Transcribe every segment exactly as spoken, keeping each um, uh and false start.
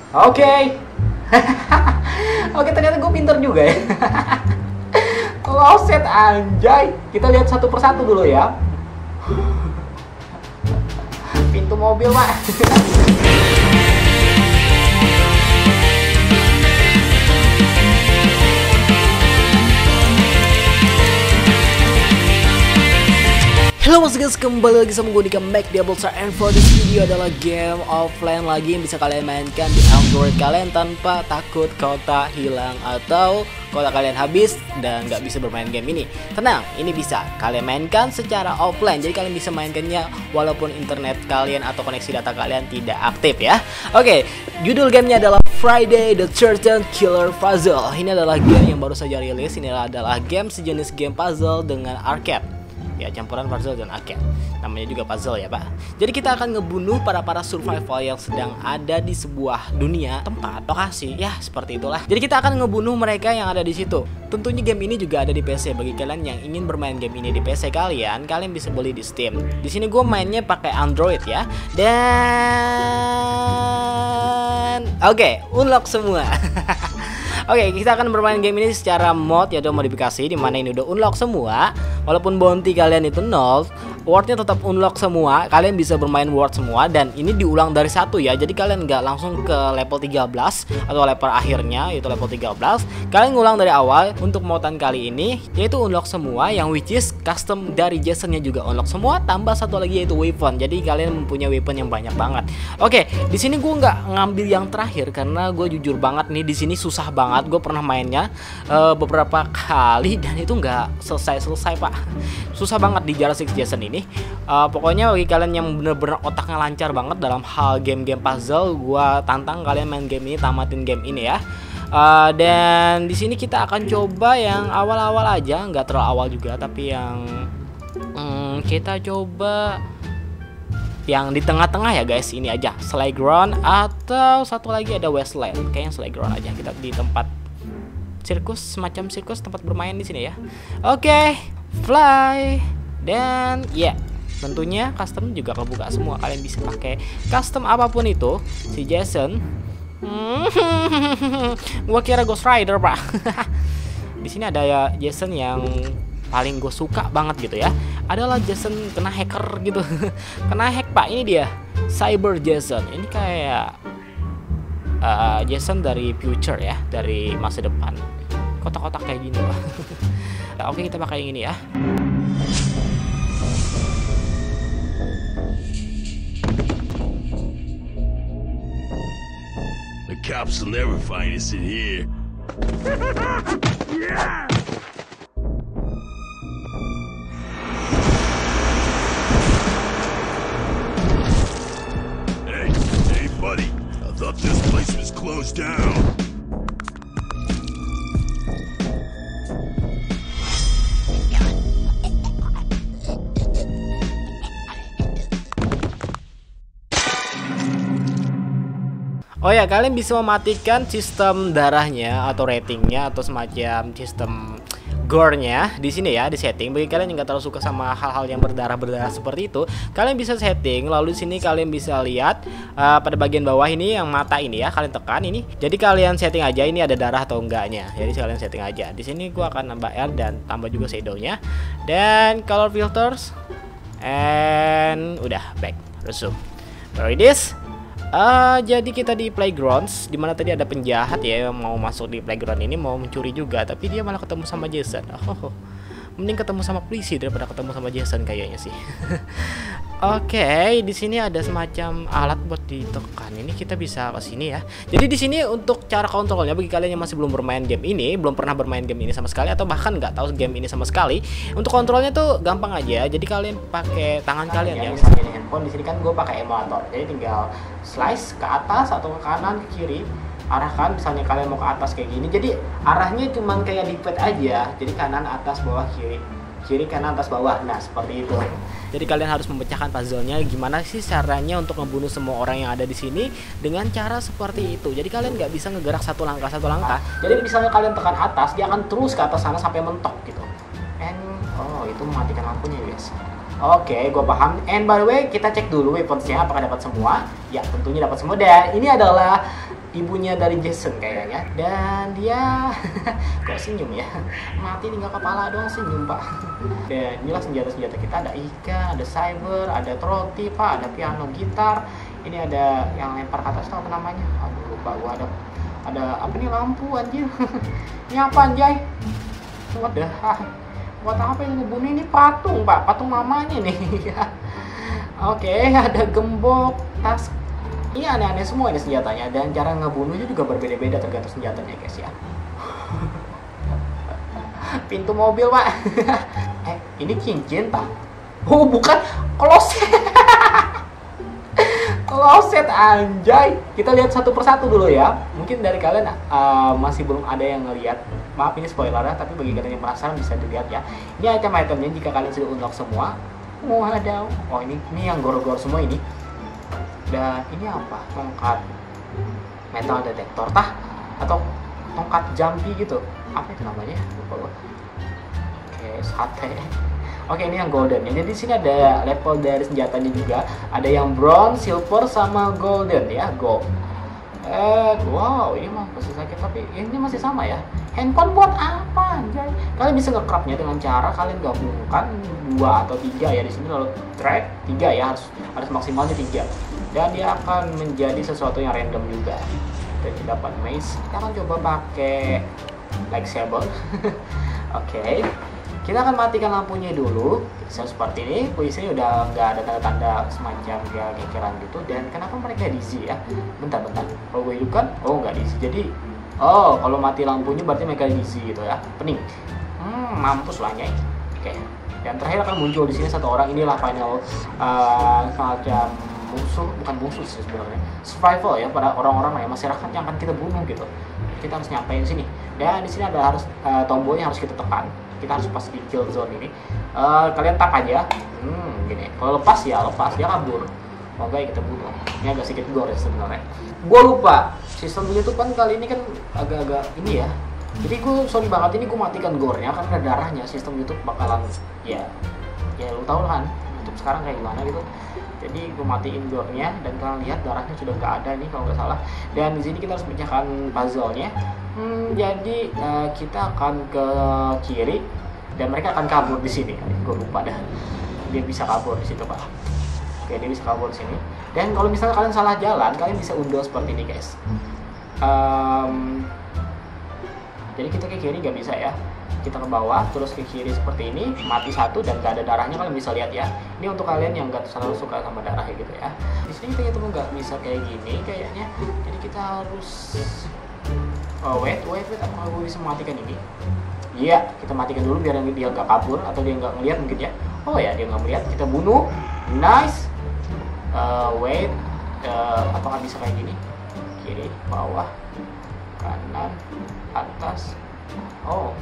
Oke. Oke, ternyata gue pinter juga ya. Closet anjay. Kita lihat satu persatu dulu ya. Pintu mobil, Pak. Halo mas guys, kembali lagi sama gue di Mac Diabolstar, and for this video adalah game offline lagi yang bisa kalian mainkan di Android kalian tanpa takut kota hilang atau kota kalian habis dan nggak bisa bermain game ini. Tenang, ini bisa kalian mainkan secara offline, jadi kalian bisa mainkannya walaupun internet kalian atau koneksi data kalian tidak aktif ya. Oke, judul gamenya adalah Friday the thirteenth Killer Puzzle. Ini adalah game yang baru saja rilis. Ini adalah game sejenis game puzzle dengan arcade. Ya, campuran puzzle dan arcade. Namanya juga puzzle ya, Pak. Jadi kita akan ngebunuh para-para survival yang sedang ada di sebuah dunia, tempat, lokasi, ya seperti itulah. Jadi kita akan ngebunuh mereka yang ada di situ. Tentunya game ini juga ada di P C. Bagi kalian yang ingin bermain game ini di P C kalian, kalian bisa beli di Steam. Di sini gue mainnya pakai Android ya. Dan oke, okay, unlock semua. Oke, okay, kita akan bermain game ini secara mod yaitu modifikasi, dimana ini udah unlock semua. Walaupun bounty kalian itu nol, wordnya tetap unlock semua. Kalian bisa bermain word semua, dan ini diulang dari satu ya. Jadi kalian nggak langsung ke level tiga belas atau level akhirnya yaitu level tiga belas. Kalian ngulang dari awal. Untuk modan kali ini yaitu unlock semua, yang which is custom dari Jasonnya juga unlock semua, tambah satu lagi yaitu weapon. Jadi kalian mempunyai weapon yang banyak banget. Oke, di sini gue nggak ngambil yang terakhir karena gue jujur banget nih, di sini susah banget. Gue pernah mainnya uh, beberapa kali dan itu nggak selesai-selesai, Pak. Susah banget di Jarak Six Jason ini. uh, Pokoknya bagi kalian yang bener-bener otaknya lancar banget dalam hal game-game puzzle, gue tantang kalian main game ini, tamatin game ini ya. uh, Dan di sini kita akan coba yang awal-awal aja, nggak terlalu awal juga, tapi yang hmm, kita coba yang di tengah-tengah ya guys. Ini aja, Slayground atau satu lagi ada Wasteland. Kayaknya Slayground aja, kita di tempat sirkus, semacam sirkus, tempat bermain di sini ya. Oke, okay, fly. Dan ya, yeah, tentunya custom juga kebuka semua. Kalian bisa pakai custom apapun itu. Si Jason, gua kira Ghost Rider, Pak. Di sini ada ya Jason yang paling gue suka banget gitu ya, adalah Jason kena hacker gitu. Kena hack, Pak. Ini dia, Cyber Jason. Ini kayak uh, Jason dari future ya, dari masa depan. Kotak-kotak kayak gini, Pak. Nah, oke, kita pakai yang ini ya. The cops will never find us in here. Yeah! Hey, hey, buddy. I thought this place was closed down. Oh ya, kalian bisa mematikan sistem darahnya atau ratingnya atau semacam sistem gore-nya di sini ya, di setting. Bagi kalian yang nggak terlalu suka sama hal-hal yang berdarah-berdarah seperti itu, kalian bisa setting. Lalu di sini kalian bisa lihat uh, pada bagian bawah ini yang mata ini ya, kalian tekan ini. Jadi kalian setting aja ini ada darah atau enggaknya. Jadi kalian setting aja. Di sini gua akan nambah R dan tambah juga shadow-nya. Dan color filters, and udah back, resume. There it is. Uh, jadi kita di playgrounds, dimana tadi ada penjahat ya yang mau masuk di playground ini, mau mencuri juga, tapi dia malah ketemu sama Jason. Oh, mending ketemu sama polisi daripada ketemu sama Jason kayaknya sih. Oke, okay, di sini ada semacam alat buat ditekan. Ini kita bisa ke sini ya. Jadi di sini untuk cara kontrolnya, bagi kalian yang masih belum bermain game ini, belum pernah bermain game ini sama sekali, atau bahkan nggak tahu game ini sama sekali, untuk kontrolnya tuh gampang aja. Jadi kalian pakai tangan kalian ya. Misalnya di handphone, di sini kan gue pakai emulator. Jadi tinggal slice ke atas atau ke kanan, ke kiri. Arahkan, misalnya kalian mau ke atas kayak gini. Jadi arahnya cuman kayak di pad aja. Jadi kanan, atas, bawah, kiri. Kiri, kanan, atas, bawah. Nah, seperti itu. Jadi kalian harus memecahkan puzzle-nya. Gimana sih caranya untuk membunuh semua orang yang ada di sini dengan cara seperti itu. Jadi kalian nggak bisa ngegerak satu langkah satu langkah. Nah, jadi misalnya kalian tekan atas, dia akan terus ke atas sana sampai mentok gitu. And oh, itu mematikan lampunya guys. Oke, okay, gue paham. And by the way, kita cek dulu weaponsnya apakah dapat semua. Ya, tentunya dapat semua. Dan ini adalah ibunya dari Jason kayaknya. Dan dia kok senyum ya, mati tinggal kepala doang senyum pak. Dan inilah senjata-senjata kita, ada Ika, ada Cyber, ada Troti pak, ada piano gitar. Ini ada yang lempar ke atas, tau apa namanya? Aduh lupa gua. Ada ada apa nih, lampu anjir. Ini apa anjay? What the ah, buat apa yang ngebunuh? Ini patung pak, patung mamanya nih. Oke, ada gembok, tas. Ini aneh-aneh semua ini senjatanya, dan cara ngebunuhnya juga berbeda-beda tergantung senjatanya guys ya. Pintu mobil pak. Eh ini cincin pak? Oh bukan, kloset. Kloset anjay. Kita lihat satu persatu dulu ya. Mungkin dari kalian uh, masih belum ada yang ngelihat. Maaf ini spoiler ya, tapi bagi kalian yang penasaran bisa dilihat ya. Ini item-itemnya jika kalian sudah unlock semua. Wadaw. Oh ini ini yang gor-gor semua ini. Dan ini apa? Tongkat metal detektor tah? Atau tongkat jumpy gitu? Apa itu namanya? Lupa gua. Oke, sate. Oke, ini yang golden. Jadi di sini ada level dari senjatanya juga. Ada yang bronze, silver, sama golden ya, gold. Eh, wow, ini mah masih sakit tapi ini masih sama ya. Handphone buat apa anjay? Kalian bisa nge-craftnya dengan cara kalian gabungkan dua atau tiga ya di sini, lalu track tiga ya, harus harus maksimalnya tiga. Dan dia akan menjadi sesuatu yang random juga. Kita dapat mace. Kita akan coba pakai lightsaber. Oke, okay. Kita akan matikan lampunya dulu. Bisa seperti ini. Puisinya udah nggak ada tanda-tanda semacam ya kekeran gitu. Dan kenapa mereka dizzy ya? Bentar-bentar. Kalau gue hidupkan, oh nggak dizzy. Jadi, oh kalau mati lampunya berarti mereka dizzy gitu ya. Pening. Hmm, mampus lah nyai. Oke. Okay. Dan terakhir akan muncul di sini satu orang. Inilah final uh, semacam musuh, bukan musuh sih sebenarnya, survival ya pada orang-orang ya, masyarakat yang akan kita bunuh gitu. Kita harus nyampein sini. Dan di sini ada harus uh, tombolnya harus kita tekan. Kita harus pas di kill zone ini. Uh, kalian tap aja. Hmm, gini. Kalau lepas ya lepas, dia kabur. Mau enggak ya kita bunuh. Ini agak sedikit gore sebenarnya. Gue lupa. Sistem YouTube kan kali ini kan agak-agak ini ya. Jadi gue sorry banget ini gue matikan gore-nya karena darahnya. Sistem YouTube bakalan ya ya lu tau kan YouTube sekarang kayak gimana gitu. Jadi gue matiin gore-nya dan kalian lihat darahnya sudah nggak ada nih kalau nggak salah. Dan di sini kita harus pecahkan puzzle-nya. Hmm, jadi uh, kita akan ke kiri dan mereka akan kabur di sini. Gue lupa dah. Dia bisa kabur di situ pak. Oke, dia bisa kabur di sini. Dan kalau misalnya kalian salah jalan, kalian bisa undo seperti ini guys. Um, jadi kita ke kiri nggak bisa ya. Kita ke bawah, terus ke kiri seperti ini, mati satu dan gak ada darahnya, kalian bisa lihat ya. Ini untuk kalian yang gak selalu suka sama darah gitu ya. Di sini kita itu nggak bisa kayak gini kayaknya. Jadi kita harus oh, wait, wait, wait. Apa gue bisa mematikan ini? Iya, kita matikan dulu biar dia nggak kabur atau dia nggak ngeliat mungkin ya. Oh ya, dia nggak melihat. Kita bunuh, nice. Uh, wait, uh, apakah bisa kayak gini? Kiri, bawah, kanan, atas. Oh.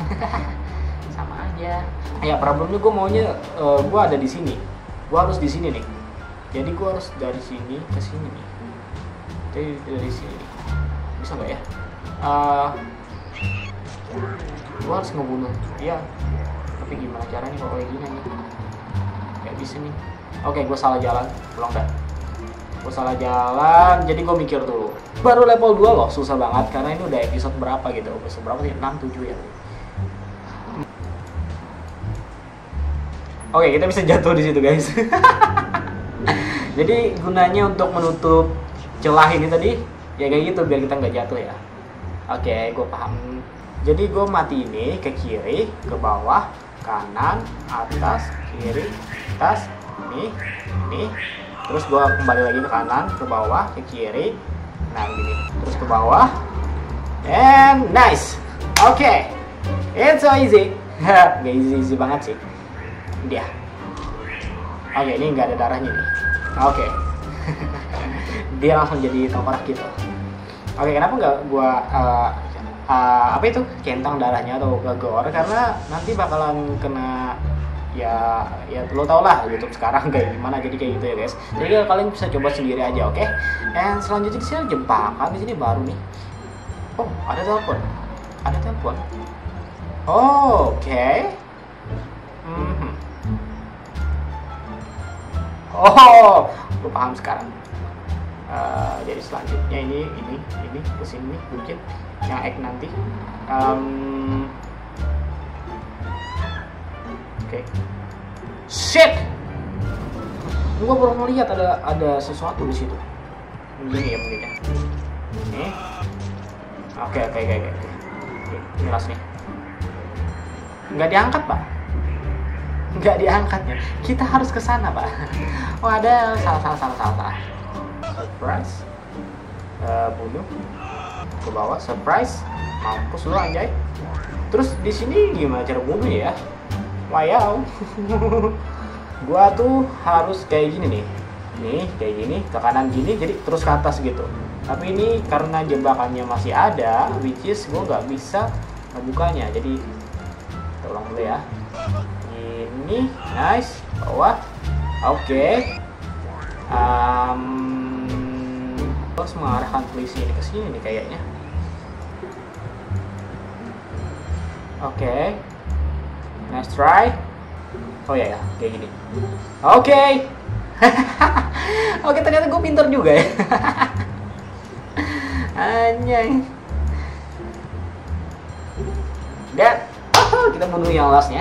Sama aja. Ya problemnya gue maunya uh, gue ada di sini. Gue harus di sini nih. Jadi gue harus dari sini ke sini nih. Jadi dari sini. Bisa nggak ya? Uh, gue harus ngebunuh. Iya. Tapi gimana caranya kalau kayak gini nih? Gak bisa nih. Oke, gue salah jalan. Pulang dah. Gue salah jalan. Jadi gue mikir dulu. Baru level dua loh, susah banget karena ini udah episode berapa gitu. Episode berapa sih? enam, tujuh ya. Oke, kita bisa jatuh di situ, guys. Jadi gunanya untuk menutup celah ini tadi, ya kayak gitu biar kita nggak jatuh ya. Oke, gue paham. Jadi gue mati ini ke kiri, ke bawah, kanan, atas, kiri, atas, ini, ini. Terus gue kembali lagi ke kanan, ke bawah, ke kiri. Nah gini, terus ke bawah. And nice. Oke, okay. It's so easy. Gak easy-easy banget sih. Dia. Oke, okay, ini nggak ada darahnya nih. Oke. Okay. Dia langsung jadi tengkorak gitu. Oke, okay, kenapa nggak gua uh, uh, apa itu centang darahnya atau gegor? Karena nanti bakalan kena ya ya lo tau lah YouTube sekarang kayak gimana, jadi kayak gitu ya guys. Jadi kalian bisa coba sendiri aja, oke? Okay? Dan selanjutnya di sini jebakan di sini baru nih. Oh, ada telepon. Ada telepon. Oh, oke. Okay. Mm-hmm. Oh, gue paham sekarang. Uh, jadi selanjutnya ini ini ini kesini mungkin yang egg nanti. Um, Oke. Okay. Shit. Gua baru melihat ada ada sesuatu di situ. Begini ya mungkin ya. Nih. Oke oke oke oke. Jelas nih. Nggak diangkat pak. Nggak diangkatnya. Kita harus ke sana pak. Oh ada salah salah salah salah salah. Surprise. Uh, bunuh. Ke bawah. Surprise. Mampus lu anjay. Terus di sini gimana cara bunuh ya? Wow. Gua tuh harus kayak gini nih. Nih, kayak gini, ke kanan gini, jadi terus ke atas gitu. Tapi ini karena jebakannya masih ada, which is gua nggak bisa ngebukanya. Jadi tolong dulu ya. Ini, nice, bawah. Oke. Okay. Um, harus mengarahkan polisi ini ke sini nih kayaknya. Oke. Okay. Nice try. Oh ya ya, kayak gini. Oke. Okay. Oke, ternyata gue pinter juga ya. Anjay. Dan oh, kita bunuh yang lastnya.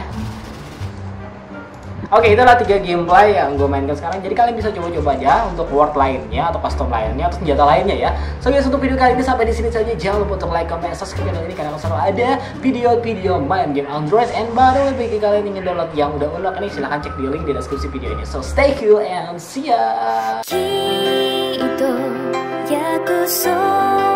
Oke, itulah tiga gameplay yang gue mainkan sekarang. Jadi kalian bisa coba-coba aja untuk ward lainnya atau custom lainnya atau senjata lainnya ya. So guys, untuk video kali ini sampai di sini saja. Jangan lupa untuk like, comment, subscribe channel ini karena selalu ada video-video main game Android. And baru bagi kalian ingin download yang udah unlock ini, silahkan cek di link di deskripsi video ini. So stay cool and see ya.